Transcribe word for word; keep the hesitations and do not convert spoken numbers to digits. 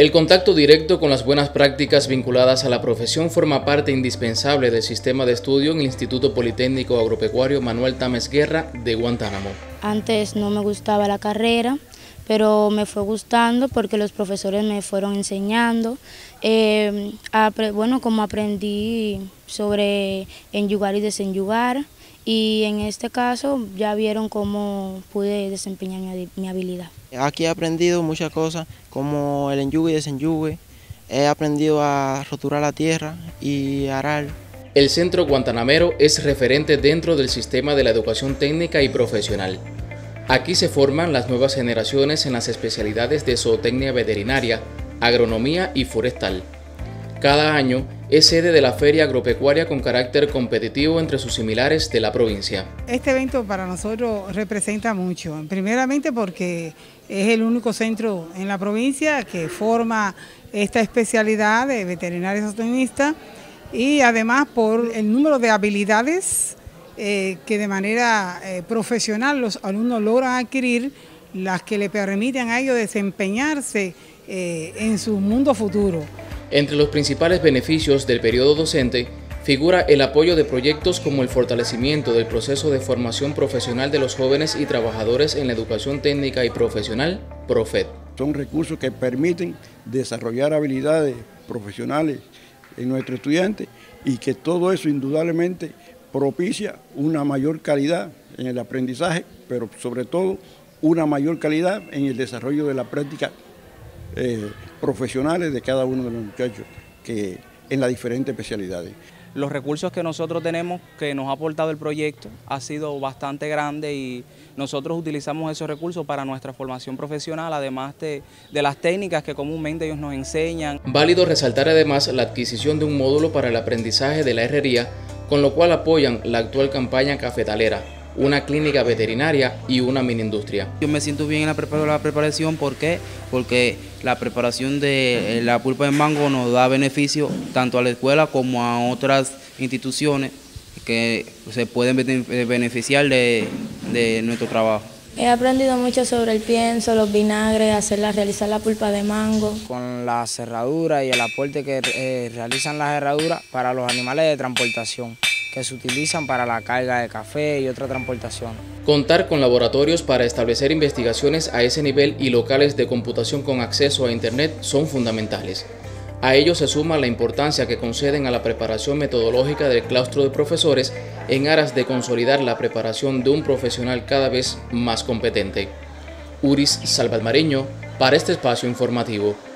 El contacto directo con las buenas prácticas vinculadas a la profesión forma parte indispensable del sistema de estudio en el Instituto Politécnico Agropecuario Manuel Tames Guerra de Guantánamo. Antes no me gustaba la carrera, pero me fue gustando porque los profesores me fueron enseñando. Eh, bueno, como aprendí sobre enyugar y desenyugar, y en este caso ya vieron cómo pude desempeñar mi, mi habilidad. Aquí he aprendido muchas cosas como el enyugue y desenyugue, he aprendido a roturar la tierra y arar. El Centro Guantanamero es referente dentro del sistema de la educación técnica y profesional. Aquí se forman las nuevas generaciones en las especialidades de zootecnia veterinaria, agronomía y forestal. Cada año es sede de la Feria Agropecuaria con carácter competitivo entre sus similares de la provincia. Este evento para nosotros representa mucho, primeramente porque es el único centro en la provincia que forma esta especialidad de veterinario zootecnista y además por el número de habilidades eh, que de manera eh, profesional los alumnos logran adquirir, las que le permiten a ellos desempeñarse eh, en su mundo futuro. Entre los principales beneficios del periodo docente figura el apoyo de proyectos como el fortalecimiento del proceso de formación profesional de los jóvenes y trabajadores en la educación técnica y profesional, PROFET. Son recursos que permiten desarrollar habilidades profesionales en nuestros estudiantes y que todo eso indudablemente propicia una mayor calidad en el aprendizaje, pero sobre todo una mayor calidad en el desarrollo de la práctica Eh, profesionales de cada uno de los muchachos que en las diferentes especialidades. Los recursos que nosotros tenemos, que nos ha aportado el proyecto, ha sido bastante grande y nosotros utilizamos esos recursos para nuestra formación profesional, además de, de las técnicas que comúnmente ellos nos enseñan. Válido resaltar además la adquisición de un módulo para el aprendizaje de la herrería, con lo cual apoyan la actual campaña cafetalera, una clínica veterinaria y una mini industria. Yo me siento bien en la, prepar la preparación, ¿por qué? Porque la preparación de la pulpa de mango nos da beneficio tanto a la escuela como a otras instituciones que se pueden beneficiar de, de nuestro trabajo. He aprendido mucho sobre el pienso, los vinagres, hacerla, realizar la pulpa de mango. Con la cerradura y el aporte que eh, realizan las herraduras para los animales de transportación, que se utilizan para la carga de café y otra transportación. Contar con laboratorios para establecer investigaciones a ese nivel y locales de computación con acceso a Internet son fundamentales. A ello se suma la importancia que conceden a la preparación metodológica del claustro de profesores en aras de consolidar la preparación de un profesional cada vez más competente. Uris Salvalmareño para este espacio informativo.